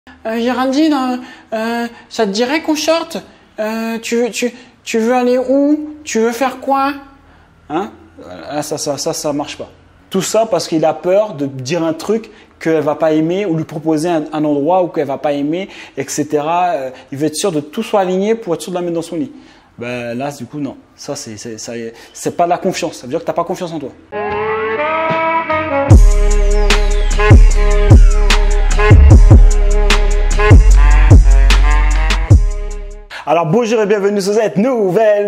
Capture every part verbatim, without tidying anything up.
Euh, Géraldine, euh, euh, ça te dirait qu'on sorte? euh, tu, veux, tu, tu veux aller où? Tu veux faire quoi? Hein? Là, ça, ça, ça, ça marche pas. Tout ça parce qu'il a peur de dire un truc qu'elle va pas aimer ou lui proposer un, un endroit où qu'elle va pas aimer, et cetera. Euh, il veut être sûr de tout soit aligné pour être sûr de la mettre dans son lit. Ben là, du coup, non. Ça, c'est, c'est, ça, c'est pas de la confiance. Ça veut dire que t'as pas confiance en toi. Alors bonjour et bienvenue sur cette nouvelle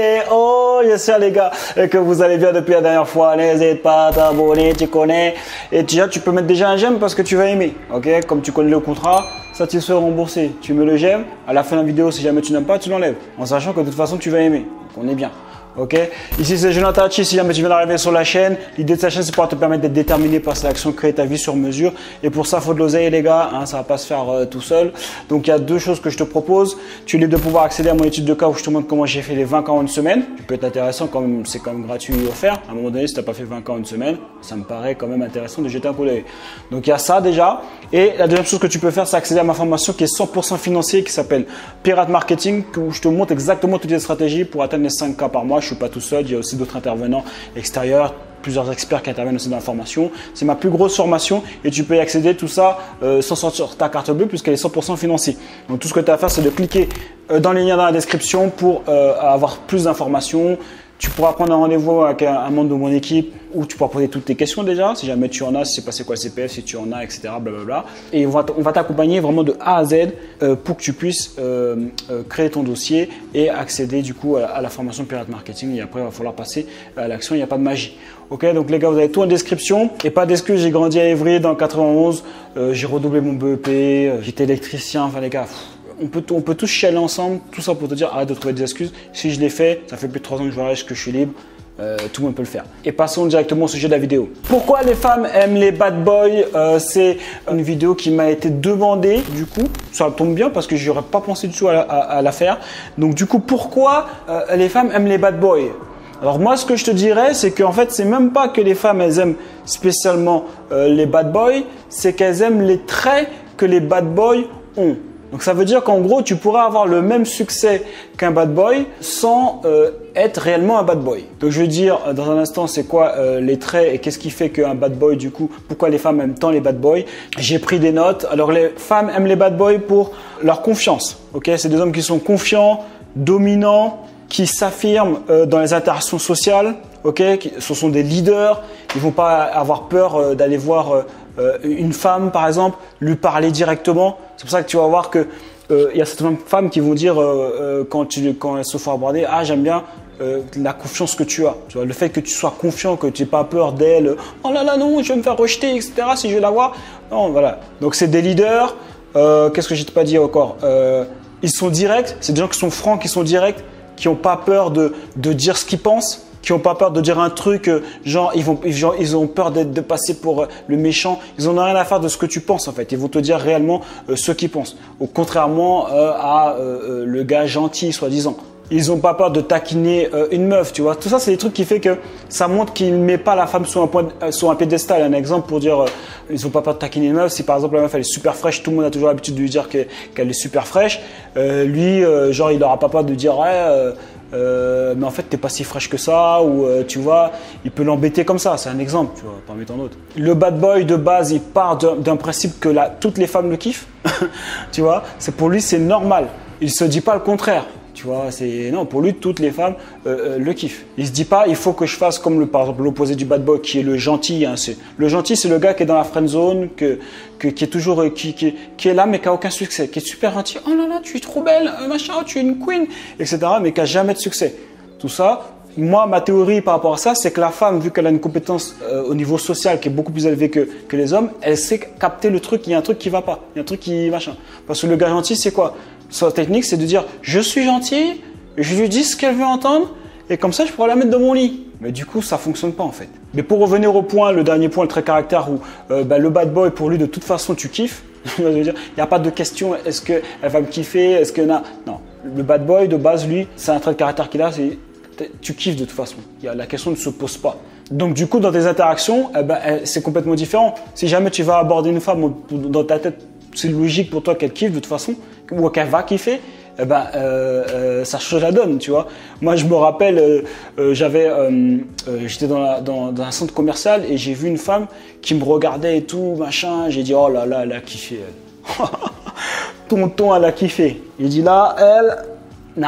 vidéo. J'espère les gars que vous allez bien depuis la dernière fois. N'hésite pas à t'abonner, tu connais. Et déjà tu peux mettre déjà un j'aime parce que tu vas aimer. Ok, comme tu connais le contrat, satisfait remboursé. Tu mets le j'aime. À la fin de la vidéo, si jamais tu n'aimes pas, tu l'enlèves. En sachant que de toute façon tu vas aimer. Donc on est bien. Ok, ici c'est Jonathan Hachi. Si jamais tu viens d'arriver sur la chaîne, l'idée de sa chaîne c'est pour te permettre d'être déterminé par cette action, créer ta vie sur mesure. Et pour ça, il faut de l'oseille les gars, hein, ça va pas se faire euh, tout seul. Donc il y a deux choses que je te propose. Tu es libre de pouvoir accéder à mon étude de cas où je te montre comment j'ai fait les vingt cas en une semaine. Ça peut être intéressant quand même, c'est quand même gratuit et offert. À un moment donné, si tu n'as pas fait vingt cas en une semaine, ça me paraît quand même intéressant de jeter un coup d'œil. Donc il y a ça déjà. Et la deuxième chose que tu peux faire, c'est accéder à ma formation qui est cent pour cent financier, qui s'appelle Pirate Marketing, où je te montre exactement toutes les stratégies pour atteindre les cinq cas par mois. Je suis pas tout seul, il y a aussi d'autres intervenants extérieurs, plusieurs experts qui interviennent aussi dans la formation. C'est ma plus grosse formation et tu peux y accéder tout ça euh, sans sortir ta carte bleue puisqu'elle est cent pour cent financière. Donc tout ce que tu as à faire, c'est de cliquer euh, dans les liens dans la description pour euh, avoir plus d'informations. Tu pourras prendre un rendez-vous avec un, un membre de mon équipe où tu pourras poser toutes tes questions déjà, si jamais tu en as, si c'est passé quoi le C P F, si tu en as, et cetera. Blablabla. Et on va, on va t'accompagner vraiment de A à Z euh, pour que tu puisses euh, euh, créer ton dossier et accéder du coup à, à la formation Pirate Marketing. Et après, il va falloir passer à l'action, il n'y a pas de magie. Ok, donc les gars, vous avez tout en description. Et pas d'excuses, j'ai grandi à Évry dans le quatre-vingt-onze, euh, j'ai redoublé mon B E P, euh, j'étais électricien, enfin les gars. Pff, On peut, on peut tous chialer ensemble, tout ça pour te dire arrête de trouver des excuses. Si je l'ai fait, ça fait plus de trois ans que je voyage, que je suis libre, euh, tout le monde peut le faire. Et passons directement au sujet de la vidéo. Pourquoi les femmes aiment les bad boys? euh, C'est une vidéo qui m'a été demandée, du coup, ça tombe bien parce que je n'aurais pas pensé du tout à la, à, à la faire. Donc du coup, pourquoi euh, les femmes aiment les bad boys? Alors moi, ce que je te dirais, c'est qu'en fait, c'est même pas que les femmes, elles aiment spécialement euh, les bad boys, c'est qu'elles aiment les traits que les bad boys ont. Donc ça veut dire qu'en gros, tu pourrais avoir le même succès qu'un bad boy sans euh, être réellement un bad boy. Donc je vais dire dans un instant c'est quoi euh, les traits et qu'est-ce qui fait qu'un bad boy du coup, pourquoi les femmes aiment tant les bad boys. J'ai pris des notes. Alors les femmes aiment les bad boys pour leur confiance. Ok, c'est des hommes qui sont confiants, dominants, qui s'affirment euh, dans les interactions sociales. Ok, ce sont des leaders. Ils vont pas avoir peur euh, d'aller voir euh, euh, une femme par exemple, lui parler directement. C'est pour ça que tu vas voir que euh, il y a certaines femmes qui vont dire euh, euh, quand, tu, quand elles se font aborder, ah j'aime bien euh, la confiance que tu as. Tu vois, le fait que tu sois confiant, que tu n'aies pas peur d'elle. Oh là là non, je vais me faire rejeter, et cetera. Si je vais la voir. Non, voilà. Donc c'est des leaders. Euh, Qu'est-ce que je t'ai pas dit encore? euh, Ils sont directs. C'est des gens qui sont francs, qui sont directs, qui n'ont pas peur de, de dire ce qu'ils pensent, qui n'ont pas peur de dire un truc, euh, genre ils, vont, genre, ils ont peur de, de passer pour euh, le méchant. Ils n'en ont rien à faire de ce que tu penses en fait. Ils vont te dire réellement euh, ce qu'ils pensent. Ou contrairement euh, à euh, le gars gentil, soi-disant. Ils n'ont pas peur de taquiner euh, une meuf, tu vois. Tout ça, c'est des trucs qui fait que ça montre qu'il ne met pas la femme sur un, point, euh, sur un piédestal. Un exemple pour dire, euh, ils n'ont pas peur de taquiner une meuf. Si par exemple la meuf elle est super fraîche, tout le monde a toujours l'habitude de lui dire qu'elle qu'elle est super fraîche. Euh, lui, euh, genre, il n'aura pas peur de dire, ouais, euh, euh, mais en fait, t'es pas si fraîche que ça. Ou euh, tu vois, il peut l'embêter comme ça. C'est un exemple, tu vois, parmi tant d'autres. Le bad boy de base, il part d'un principe que la, toutes les femmes le kiffent. Tu vois, c'est pour lui, c'est normal. Il se dit pas le contraire. Tu vois, c'est non, pour lui, toutes les femmes euh, euh, le kiffent. Il se dit pas, il faut que je fasse comme le, par exemple l'opposé du bad boy qui est le gentil. Hein, c'est le gentil, c'est le gars qui est dans la friend zone, que, que qui est toujours, qui, qui, qui est là mais qui a aucun succès, qui est super gentil. Oh là là, tu es trop belle, machin, tu es une queen, et cetera. Mais qui a jamais de succès. Tout ça. Moi, ma théorie par rapport à ça, c'est que la femme, vu qu'elle a une compétence euh, au niveau social qui est beaucoup plus élevée que, que les hommes, elle sait capter le truc. Il y a un truc qui va pas, il y a un truc qui machin. Parce que le gars gentil, c'est quoi? Sa technique, c'est de dire je suis gentil, je lui dis ce qu'elle veut entendre et comme ça, je pourrais la mettre dans mon lit. Mais du coup, ça fonctionne pas en fait. Mais pour revenir au point, le dernier point, le trait caractère où euh, bah, le bad boy, pour lui, de toute façon, tu kiffes. Il n'y a pas de question, est-ce qu'elle va me kiffer, est-ce que non. Non, le bad boy de base, lui, c'est un trait de caractère qu'il a, c'est tu kiffes de toute façon. La question ne se pose pas. Donc du coup, dans tes interactions, eh ben, c'est complètement différent. Si jamais tu vas aborder une femme dans ta tête, c'est logique pour toi qu'elle kiffe de toute façon, ou qu'elle va kiffer, eh ben, euh, euh, ça change la donne, tu vois. Moi, je me rappelle, euh, euh, j'avais, euh, euh, j'étais dans, la, dans, dans un centre commercial et j'ai vu une femme qui me regardait et tout, machin. J'ai dit, oh là là, elle a kiffé, elle. Tonton, elle a kiffé. J'ai dit, là, elle, non,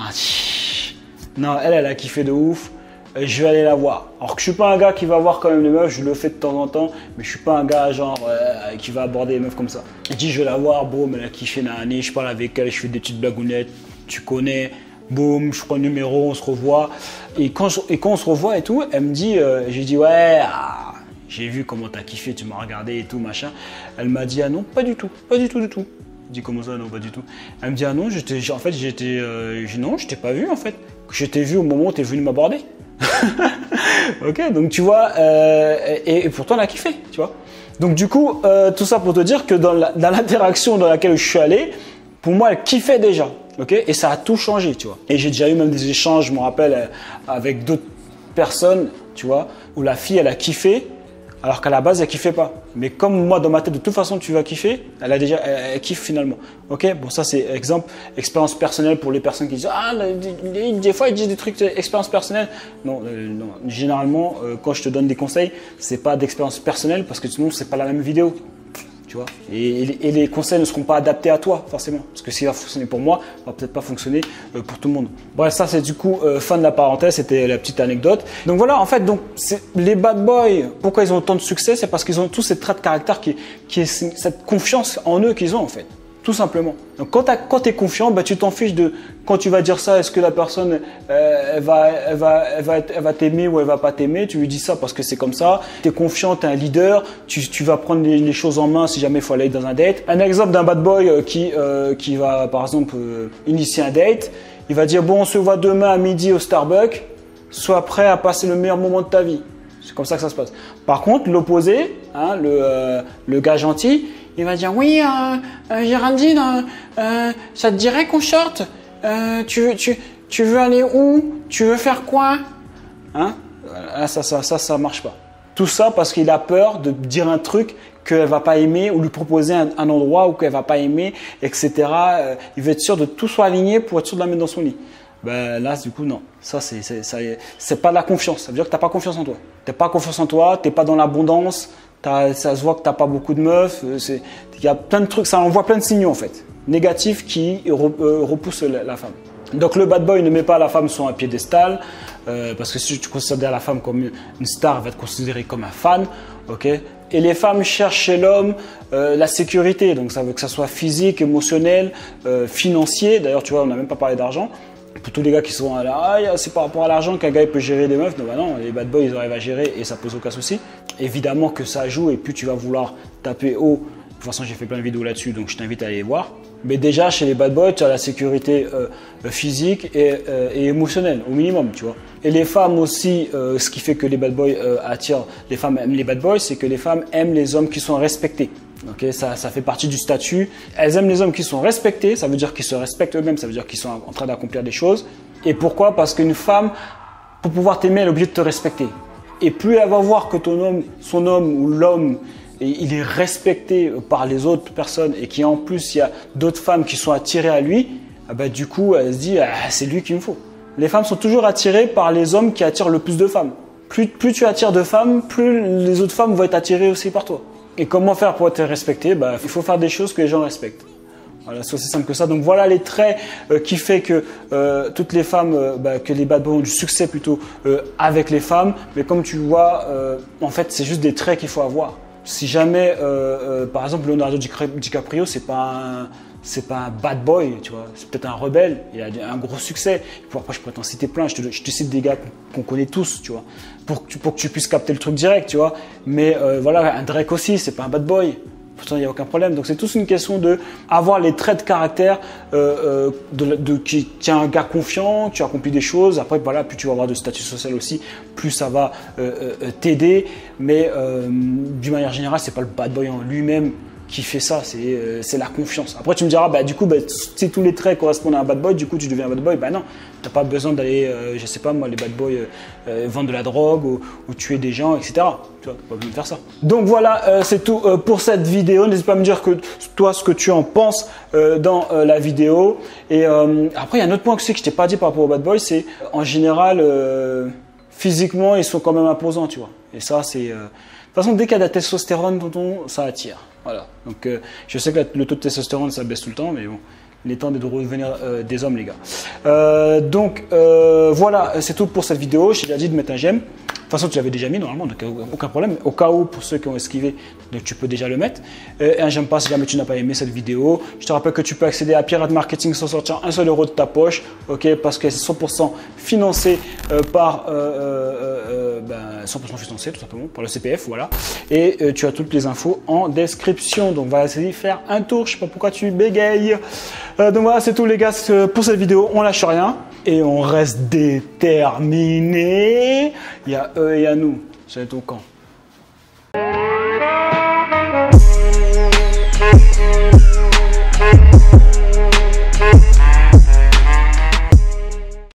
non, elle, elle a kiffé de ouf. Je vais aller la voir. Alors que je suis pas un gars qui va voir quand même les meufs, je le fais de temps en temps, mais je suis pas un gars genre euh, qui va aborder les meufs comme ça. Je dis je vais la voir, boum, elle a kiffé l'année, je parle avec elle, je fais des petites blagounettes, tu connais, boum, je prends le numéro, on se revoit. Et quand, je, et quand on se revoit et tout, elle me dit, euh, j'ai dit ouais, ah, j'ai vu comment t'as kiffé, tu m'as regardé et tout, machin. Elle m'a dit ah non, pas du tout, pas du tout, du tout. Je dis comment ça, non, pas du tout. Elle me dit ah non, j'étais, en fait j'étais, euh, non, je t'ai pas vu en fait. Je t'ai vu au moment où t'es venu m'aborder. Ok, donc tu vois, euh, et, et pourtant elle a kiffé, tu vois. Donc du coup, euh, tout ça pour te dire que dans, la, dans l'interaction dans laquelle je suis allé, pour moi elle kiffait déjà, ok, et ça a tout changé, tu vois. Et j'ai déjà eu même des échanges, je me rappelle, avec d'autres personnes, tu vois, où la fille elle a kiffé, alors qu'à la base elle kiffait pas. Mais comme moi dans ma tête de toute façon tu vas kiffer, elle a déjà, elle, elle kiffe finalement. Ok, bon ça c'est exemple, expérience personnelle pour les personnes qui disent ah des, des fois ils disent des trucs expérience personnelle. Non, euh, non. Généralement euh, quand je te donne des conseils, c'est pas d'expérience personnelle parce que sinon c'est pas la même vidéo. Tu vois, et, et, et les conseils ne seront pas adaptés à toi forcément, parce que ce qui va fonctionner pour moi va peut-être pas fonctionner euh, pour tout le monde. Bref, ça c'est du coup euh, fin de la parenthèse, c'était la petite anecdote. Donc voilà, en fait, donc les bad boys, pourquoi ils ont autant de succès, c'est parce qu'ils ont tous ces traits de caractère qui, qui est cette confiance en eux qu'ils ont en fait. Tout simplement. Donc quand tu es confiant, bah, tu t'en fiches de quand tu vas dire ça, est-ce que la personne euh, elle va, elle va, elle va, elle va t'aimer ou elle va pas t'aimer. Tu lui dis ça parce que c'est comme ça. Tu es confiant, tu es un leader, tu, tu vas prendre les, les choses en main si jamais il faut aller dans un date. Un exemple d'un bad boy euh, qui, euh, qui va par exemple euh, initier un date, il va dire bon on se voit demain à midi au Starbucks, sois prêt à passer le meilleur moment de ta vie. C'est comme ça que ça se passe. Par contre, l'opposé, hein, le, euh, le gars gentil, il va dire oui, euh, euh, Géraldine, euh, euh, ça te dirait qu'on sorte euh, tu, tu, tu veux aller où? Tu veux faire quoi? Hein? Là, ça, ça, ça, ça marche pas. Tout ça parce qu'il a peur de dire un truc qu'elle va pas aimer ou lui proposer un, un endroit où qu'elle va pas aimer, et cetera. Euh, il veut être sûr de tout soit aligné pour être sûr de la mettre dans son lit. Ben là, du coup, non. Ça, c'est, c'est, ça, c'est pas de la confiance. Ça veut dire que t'as pas confiance en toi. T'as pas confiance en toi, t'es pas dans l'abondance. Ça se voit que t'as pas beaucoup de meufs. Il y a plein de trucs. Ça envoie plein de signaux en fait négatifs qui repoussent la, la femme. Donc le bad boy ne met pas la femme sur un piédestal euh, parce que si tu considères la femme comme une star, elle va te considérer comme un fan. Ok. Et les femmes cherchent chez l'homme euh, la sécurité. Donc ça veut que ça soit physique, émotionnel, euh, financier. D'ailleurs, tu vois, on n'a même pas parlé d'argent. Pour tous les gars qui sont là, ah, c'est par rapport à l'argent qu'un gars il peut gérer des meufs. Non, bah non, les bad boys ils arrivent à gérer et ça pose aucun souci. Évidemment que ça joue et plus tu vas vouloir taper haut. De toute façon, j'ai fait plein de vidéos là-dessus, donc je t'invite à aller voir. Mais déjà, chez les bad boys, tu as la sécurité euh, physique et, euh, et émotionnelle, au minimum, tu vois. Et les femmes aussi, euh, ce qui fait que les bad boys euh, attirent, les femmes aiment les bad boys, c'est que les femmes aiment les hommes qui sont respectés. Okay, ça, ça fait partie du statut. Elles aiment les hommes qui sont respectés, ça veut dire qu'ils se respectent eux-mêmes, ça veut dire qu'ils sont en train d'accomplir des choses. Et pourquoi? Parce qu'une femme, pour pouvoir t'aimer, elle est obligée de te respecter. Et plus elle va voir que ton homme, son homme ou l'homme, il est respecté par les autres personnes et qu'en plus il y a d'autres femmes qui sont attirées à lui, ah bah, du coup elle se dit ah, c'est lui qu'il me faut. Les femmes sont toujours attirées par les hommes qui attirent le plus de femmes. Plus, plus tu attires de femmes, plus les autres femmes vont être attirées aussi par toi. Et comment faire pour être respecté? Bah, il faut faire des choses que les gens respectent. Voilà, c'est aussi simple que ça. Donc voilà les traits euh, qui fait que euh, toutes les femmes, euh, bah, que les bad boys ont du succès plutôt euh, avec les femmes. Mais comme tu vois, euh, en fait c'est juste des traits qu'il faut avoir. Si jamais, euh, euh, par exemple, Leonardo DiCaprio, c'est pas un, c'est pas un bad boy, tu vois, c'est peut-être un rebelle, il a un gros succès. Puis après, je pourrais t'en citer plein, je te, je te cite des gars qu'on connaît tous, tu vois, pour que, tu, pour que tu puisses capter le truc direct, tu vois. Mais euh, voilà, un Drake aussi, c'est pas un bad boy. Pourtant, il n'y a aucun problème. Donc, c'est tous une question de avoir les traits de caractère euh, de, de, qui, qui est un gars confiant, tu accomplis des choses. Après, voilà, plus tu vas avoir de statut social aussi, plus ça va euh, euh, t'aider. Mais euh, d'une manière générale, c'est pas le bad boy en lui-même qui fait ça, c'est euh, c'est la confiance. Après, tu me diras, bah, du coup, bah, si tous les traits correspondent à un bad boy, du coup, tu deviens un bad boy. Bah non, tu n'as pas besoin d'aller, euh, je sais pas moi, les bad boys euh, euh, vendre de la drogue ou, ou tuer des gens, et cetera. Tu vois, pas besoin de faire ça. Donc voilà, euh, c'est tout euh, pour cette vidéo. N'hésite pas à me dire que toi, ce que tu en penses euh, dans euh, la vidéo. Et euh, après, il y a un autre point que, que je t'ai pas dit par rapport aux bad boys, c'est en général, euh, physiquement, ils sont quand même imposants, tu vois. Et ça, c'est... Euh, de toute façon, dès qu'il y a de la testostérone, tonton, ça attire. Voilà. Donc, euh, je sais que la, le taux de testostérone, ça baisse tout le temps, mais bon, il est temps de redevenir euh, des hommes, les gars. Euh, donc, euh, voilà, c'est tout pour cette vidéo. Je t'ai déjà dit de mettre un j'aime. De toute façon, tu l'avais déjà mis normalement, donc aucun problème. Au cas où, pour ceux qui ont esquivé, donc tu peux déjà le mettre. Euh, et un j'aime pas si jamais tu n'as pas aimé cette vidéo. Je te rappelle que tu peux accéder à Pirate Marketing sans sortir un seul euro de ta poche, ok, parce que c'est cent pour cent financé euh, par euh, euh, euh, ben, cent pour cent financé tout simplement par le C P F, voilà. Et euh, tu as toutes les infos en description. Donc, va essayer de faire un tour. Je sais pas pourquoi tu bégayes. Euh, donc voilà, c'est tout les gars pour cette vidéo. On lâche rien et on reste déterminé. Il y a eux et il y a nous. C'est au camp.